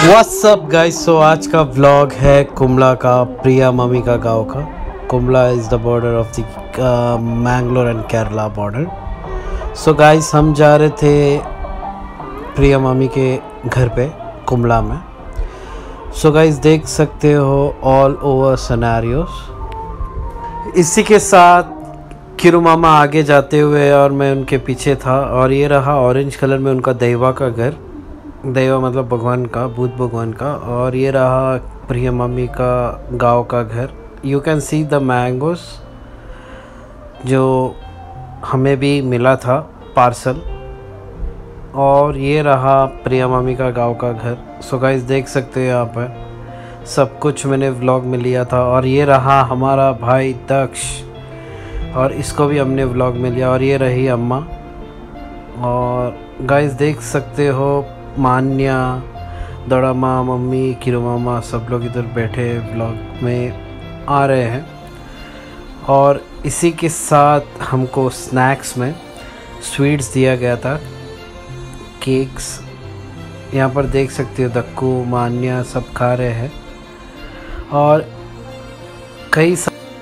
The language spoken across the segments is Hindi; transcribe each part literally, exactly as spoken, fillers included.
What's up guys. सो आज का व्लॉग है कुंबला का, प्रिया मम्मी का गांव का। Kumbla is the border of the Mangalore and Kerala border. So guys हम जा रहे थे प्रिया मम्मी के घर पे कुंबला में। सो so गाइस देख सकते हो ऑल ओवर सिनेरियोस। इसी के साथ किरू मामा आगे जाते हुए और मैं उनके पीछे था, और ये रहा ऑरेंज कलर में उनका दैवा का घर। दैवा मतलब भगवान का, बुद्ध भगवान का। और ये रहा प्रिया मम्मी का गांव का घर। You can see the mangoes जो हमें भी मिला था पार्सल। और ये रहा प्रिया मम्मी का गांव का घर। सो गाइस देख सकते हो यहाँ पर सब कुछ मैंने व्लॉग में लिया था। और ये रहा हमारा भाई दक्ष, और इसको भी हमने व्लॉग में लिया। और ये रही अम्मा। और गाइस देख सकते हो मान्या, दड़ामा, मम्मी, किरू मामा सब लोग इधर बैठे व्लॉग में आ रहे हैं। और इसी के साथ हमको स्नैक्स में स्वीट्स दिया गया था, केक्स। यहाँ पर देख सकते हो दक्कू, मान्या सब खा रहे हैं। और कई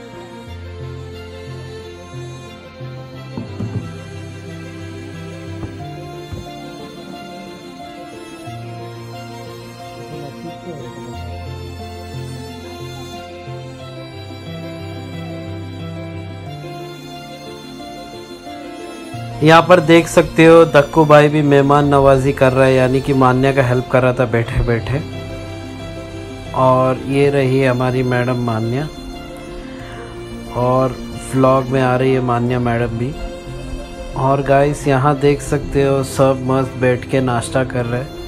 यहाँ पर देख सकते हो दक्कू भाई भी मेहमान नवाजी कर रहा है, यानी कि मान्या का हेल्प कर रहा था बैठे बैठे। और ये रही हमारी मैडम मान्या, और व्लॉग में आ रही है मान्या मैडम भी। और गाइस यहाँ देख सकते हो सब मस्त बैठ के नाश्ता कर रहे हैं।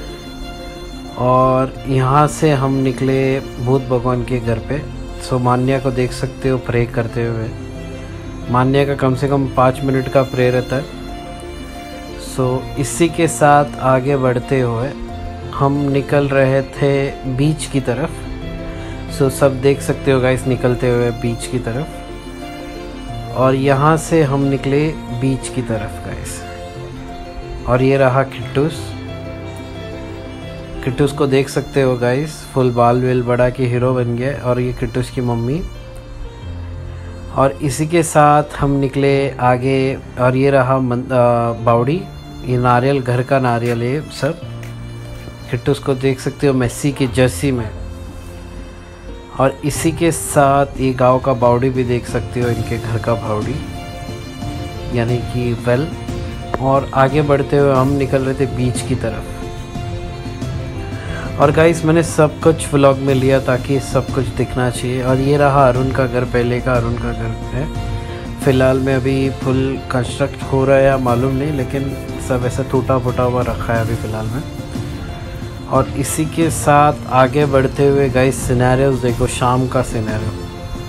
और यहाँ से हम निकले बुद्ध भगवान के घर पे। सो मान्या को देख सकते हो प्रे करते हुए। मान्या का कम से कम पाँच मिनट का प्रे रहता है। सो इसी के साथ आगे बढ़ते हुए हम निकल रहे थे बीच की तरफ। सो सब देख सकते हो गाइस निकलते हुए बीच की तरफ। और यहाँ से हम निकले बीच की तरफ गाइस। और ये रहा किट्टूस। किट्टूस को देख सकते हो गाइस, फुल बाल वेल बड़ा के हीरो बन गया। और ये किट्टूस की मम्मी। और इसी के साथ हम निकले आगे। और ये रहा बावड़ी, ये नारियल, घर का नारियल है सब। किट्टूस को देख सकते हो मेसी की जर्सी में। और इसी के साथ ये गांव का बावड़ी भी देख सकते हो, इनके घर का बावड़ी यानी कि वेल। और आगे बढ़ते हुए हम निकल रहे थे बीच की तरफ। और गाइस मैंने सब कुछ व्लॉग में लिया ताकि सब कुछ दिखना चाहिए। और ये रहा अरुण का घर, पहले का अरुण का घर है। फ़िलहाल में अभी फुल कंस्ट्रक्ट हो रहा है या मालूम नहीं, लेकिन सब ऐसा टूटा फूटा हुआ रखा है अभी फ़िलहाल में। और इसी के साथ आगे बढ़ते हुए गाइस सिनेरियोस देखो, शाम का सिनेरियो।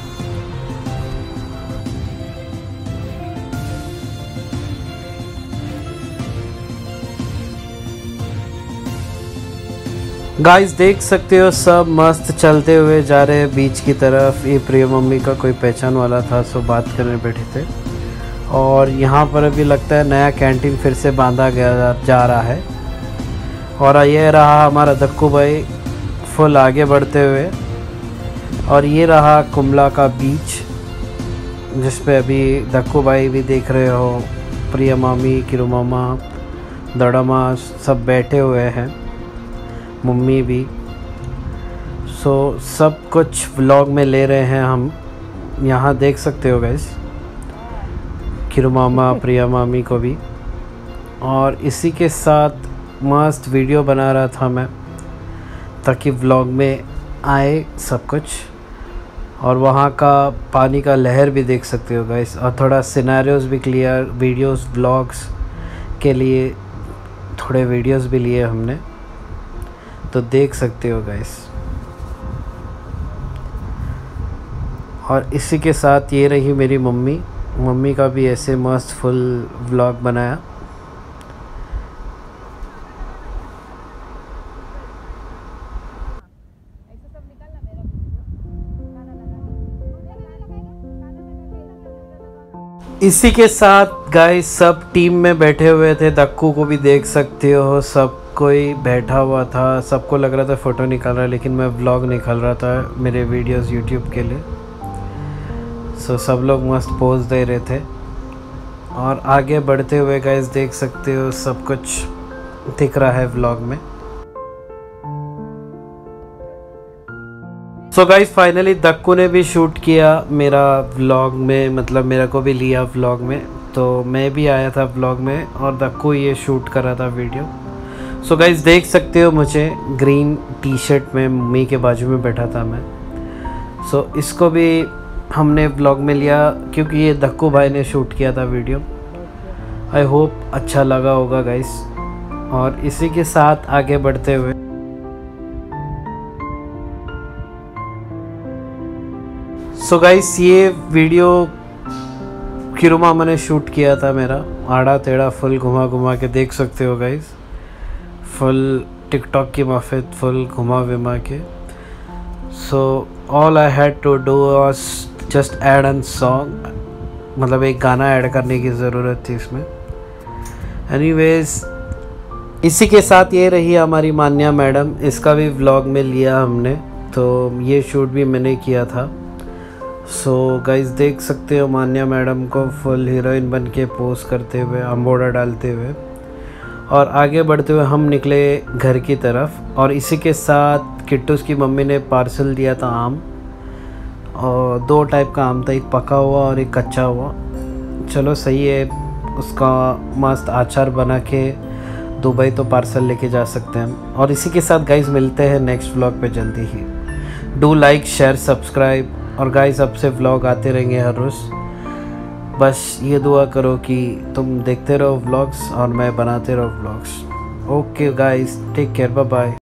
गाइस देख सकते हो सब मस्त चलते हुए जा रहे हैं बीच की तरफ। ये प्रिया मम्मी का कोई पहचान वाला था, सो बात करने बैठे थे। और यहाँ पर अभी लगता है नया कैंटीन फिर से बांधा गया जा रहा है। और ये रहा हमारा दक्कू भाई फुल आगे बढ़ते हुए। और ये रहा कुंबला का बीच, जिस पे अभी दक्कू भाई भी देख रहे हो, प्रिया मामी, किरू मामा, दड़ामा सब बैठे हुए हैं, मम्मी भी। सो सब कुछ व्लॉग में ले रहे हैं हम। यहाँ देख सकते हो गाइस किरू मामा, प्रिया मामी को भी। और इसी के साथ मस्त वीडियो बना रहा था मैं ताकि व्लॉग में आए सब कुछ। और वहाँ का पानी का लहर भी देख सकते हो गाइस। और थोड़ा सिनेरियोस भी क्लियर, वीडियोस व्लॉग्स के लिए थोड़े वीडियोस भी लिए हमने, तो देख सकते हो गाइस। और इसी के साथ ये रही मेरी मम्मी। मम्मी का भी ऐसे मस्त फुल व्लॉग बनाया। इसी के साथ गाइस सब टीम में बैठे हुए थे। दक्कू को भी देख सकते हो, सब कोई बैठा हुआ था, सबको लग रहा था फ़ोटो निकाल रहा है, लेकिन मैं व्लॉग निकाल रहा था मेरे वीडियोस यूट्यूब के लिए। सो सब लोग मस्त पोज दे रहे थे। और आगे बढ़ते हुए गाइस देख सकते हो सब कुछ दिख रहा है व्लॉग में। सो गाइस फाइनली दक्कू ने भी शूट किया मेरा व्लॉग में, मतलब मेरा को भी लिया व्लॉग में, तो मैं भी आया था व्लॉग में और दक्कू ये शूट कर रहा था वीडियो। सो गाइस देख सकते हो मुझे ग्रीन टी शर्ट में मम्मी के बाजू में बैठा था मैं। सो so, इसको भी हमने व्लॉग में लिया क्योंकि ये दक्कू भाई ने शूट किया था वीडियो। आई होप अच्छा लगा होगा गाइस। और इसी के साथ आगे बढ़ते हुए सो so गाइस ये वीडियो किरू मामा ने शूट किया था मेरा, आड़ा टेढ़ा फुल घुमा घुमा के, देख सकते हो गाइस, फुल टिकटॉक की माफिक फुल घुमा विमा के। So all I had to do was just add an song, मतलब एक गाना ऐड करने की ज़रूरत थी इसमें। एनीवेज इसी के साथ ये रही हमारी मान्या मैडम, इसका भी व्लॉग में लिया हमने, तो ये शूट भी मैंने किया था। सो so, गाइस देख सकते हो मान्या मैडम को फुल हीरोइन बन के पोज करते हुए, अम्बोड़ा डालते हुए। और आगे बढ़ते हुए हम निकले घर की तरफ। और इसी के साथ किट्टूस की मम्मी ने पार्सल दिया था आम, और दो टाइप का आम था, एक पका हुआ और एक कच्चा हुआ। चलो सही है, उसका मस्त अचार बना के दुबई तो पार्सल लेके जा सकते हैं। और इसी के साथ गाइस मिलते हैं नेक्स्ट व्लॉग पे जल्दी ही। डू लाइक शेयर सब्सक्राइब, और गाइस अब से व्लॉग आते रहेंगे हर रोज़। बस ये दुआ करो कि तुम देखते रहो व्लॉग्स और मैं बनाते रहो vlogs. Okay guys, take care, bye bye.